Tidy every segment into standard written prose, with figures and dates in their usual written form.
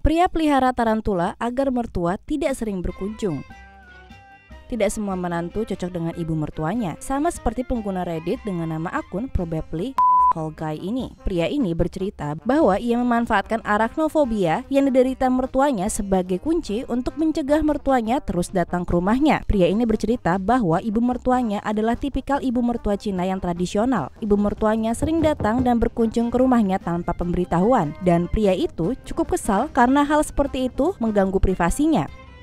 Pria pelihara tarantula agar mertua tidak sering berkunjung. Tidak semua menantu cocok dengan ibu mertuanya. Sama seperti pengguna Reddit dengan nama akun Probably Asshole Guy ini. Pria ini bercerita bahwa ia memanfaatkan arachnofobia yang diderita mertuanya sebagai kunci untuk mencegah mertuanya terus datang ke rumahnya. Pria ini bercerita bahwa ibu mertuanya adalah tipikal ibu mertua Cina yang tradisional. Ibu mertuanya sering datang dan berkunjung ke rumahnya tanpa pemberitahuan. Dan pria itu cukup kesal karena hal seperti itu mengganggu privasinya.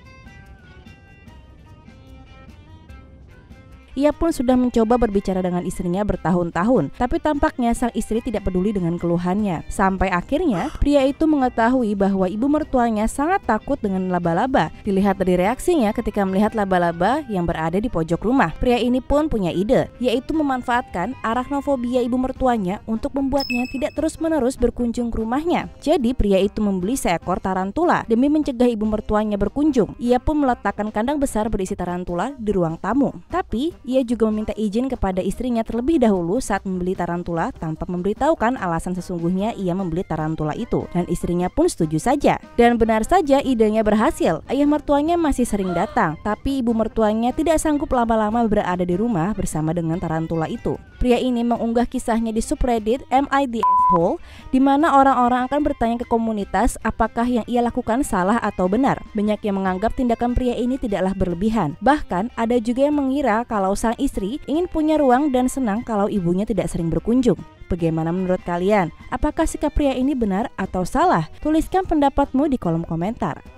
Ia pun sudah mencoba berbicara dengan istrinya bertahun-tahun, tapi tampaknya sang istri tidak peduli dengan keluhannya. Sampai akhirnya, pria itu mengetahui bahwa ibu mertuanya sangat takut dengan laba-laba. Dilihat dari reaksinya ketika melihat laba-laba yang berada di pojok rumah. Pria ini pun punya ide, yaitu memanfaatkan arachnofobia ibu mertuanya untuk membuatnya tidak terus-menerus berkunjung ke rumahnya. Jadi, pria itu membeli seekor tarantula demi mencegah ibu mertuanya berkunjung. Ia pun meletakkan kandang besar berisi tarantula di ruang tamu. Tapi ia juga meminta izin kepada istrinya terlebih dahulu saat membeli tarantula tanpa memberitahukan alasan sesungguhnya ia membeli tarantula itu. Dan istrinya pun setuju saja. Dan benar saja idenya berhasil. Ayah mertuanya masih sering datang, tapi ibu mertuanya tidak sanggup lama-lama berada di rumah bersama dengan tarantula itu. Pria ini mengunggah kisahnya di subreddit Am I the Asshole, di mana orang-orang akan bertanya ke komunitas apakah yang ia lakukan salah atau benar. Banyak yang menganggap tindakan pria ini tidaklah berlebihan. Bahkan ada juga yang mengira kalau sang istri ingin punya ruang dan senang kalau ibunya tidak sering berkunjung. Bagaimana menurut kalian? Apakah sikap pria ini benar atau salah? Tuliskan pendapatmu di kolom komentar.